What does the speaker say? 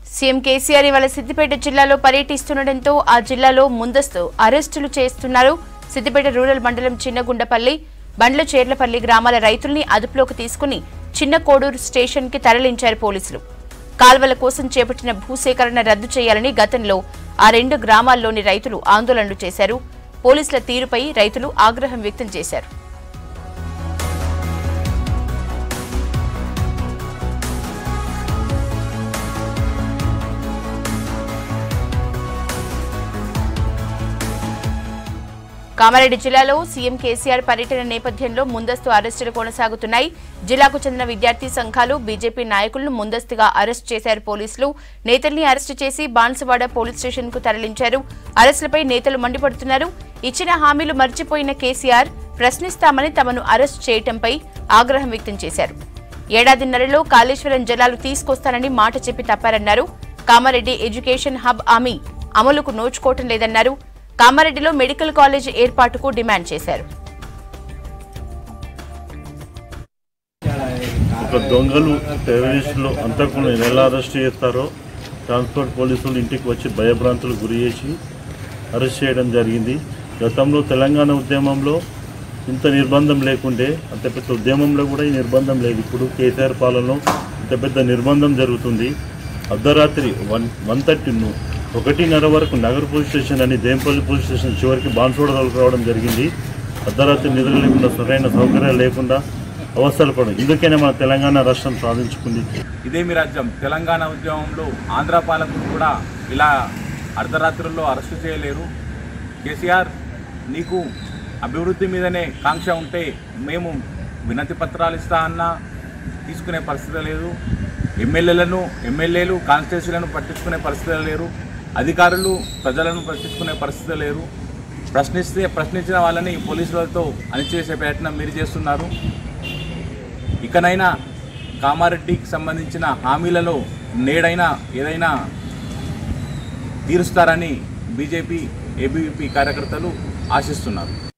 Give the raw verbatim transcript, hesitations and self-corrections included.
CM KCR ఇవాళ సిద్దిపేట జిల్లాలో పర్యటిస్తుండటంతో ఆ జిల్లాలో ముందస్తు అరెస్టులు చేస్తున్నారు. సిద్దిపేట రూరల్ మండలం చిన్నగుండపల్లి, బండ్ల చేర్లపల్లి గ్రామాల రైతుల్ని అదుపులోకి తీసుకుని చిన్న కోడూరు స్టేషన్ కి తరలించారు పోలీసులు. కాల్వల కోసం చేపట్టిన భూసేకరణ రద్దు చేయాలని గతంలో ఆ రెండు గ్రామాల్లోని రైతులు ఆందోళనలు చేశారు. పోలీసుల తీరుపై రైతులు ఆగ్రహం వ్యక్తం చేశారు. కామారెడ్డి జిల్లాలో సీఎం కేసీఆర్ పర్యటన నేపథ్యంలో ముందస్తు అరెస్టులు కొనసాగుతున్నాయి. జిల్లాకు చెందిన విద్యార్థి సంఘాలు, బీజేపీ నాయకులను ముందస్తుగా అరెస్టు చేశారు పోలీసులు. నేతల్ని అరెస్టు చేసి బాన్సువాడ పోలీస్ స్టేషన్ కు తరలించారు. అరెస్టులపై నేతలు మండిపడుతున్నారు. ఇచ్చిన హామీలు మర్చిపోయిన కేసీఆర్ ప్రశ్నిస్తామని తమను అరెస్టు చేయడంపై ఆగ్రహం వ్యక్తం చేశారు. ఏడాదిన్నరలో కాళేశ్వరం జలాలు తీసుకొస్తానని మాట చెప్పి తప్పారన్నారు. కామారెడ్డి ఎడ్యుకేషన్ హబ్ హామీ అమలుకు నోచుకోవటం లేదన్నారు. కామారెడ్డిలో మెడికల్ కాలేజ్ ఏర్పాటుకు డిమాండ్ చేశారు. ఒక దొంగలు టెర్రరిస్టులు అంతకుముందు ఎలా అరెస్ట్ చేస్తారో ట్రాన్స్పోర్ట్ పోలీసులు ఇంటికి వచ్చి భయభ్రాంతులు గురి చేసి అరెస్ట్ చేయడం జరిగింది. గతంలో తెలంగాణ ఉద్యమంలో ఇంత నిర్బంధం లేకుండే, అంత పెద్ద ఉద్యమంలో కూడా ఈ నిర్బంధం లేదు. ఇప్పుడు కేసీఆర్ పాలనలో ఇంత పెద్ద నిర్బంధం జరుగుతుంది. అర్ధరాత్రి వన్ వన్ థర్టీ ఒకటిన్నర వరకు నగర్ పోలీస్ స్టేషన్ అని దేంపల్లి పోలీస్ స్టేషన్ చివరికి బాన్సోడ రావడం జరిగింది. అర్ధరాత్రి నిద్ర లేకుండా, సరైన సౌకర్యాలు లేకుండా అవస్థలు పడడం. ఇందుకనే మన తెలంగాణ రాష్ట్రం సాధించుకుంది. ఇదేమి రాజ్యం. తెలంగాణ ఉద్యమంలో ఆంధ్ర పాలకులు కూడా ఇలా అర్ధరాత్రుల్లో అరెస్టు చేయలేరు. కేసీఆర్, నీకు అభివృద్ధి మీదనే కాంక్ష ఉంటే మేము వినతి పత్రాలు ఇస్తా అన్నా తీసుకునే పరిస్థితి లేదు. ఎమ్మెల్యేలను ఎమ్మెల్యేలు కాన్స్టిట్యూన్సీలను పట్టించుకునే పరిస్థితి లేరు. అధికారులు ప్రజలను పట్టించుకునే పరిస్థితి లేరు. ప్రశ్నిస్తే ప్రశ్నించిన వాళ్ళని పోలీసులతో అణిచివేసే ప్రయత్నం మీరు చేస్తున్నారు. ఇకనైనా కామారెడ్డికి సంబంధించిన హామీలలో నేడైనా ఏదైనా తీరుస్తారని బీజేపీ ఏబీవీపీ కార్యకర్తలు ఆశిస్తున్నారు.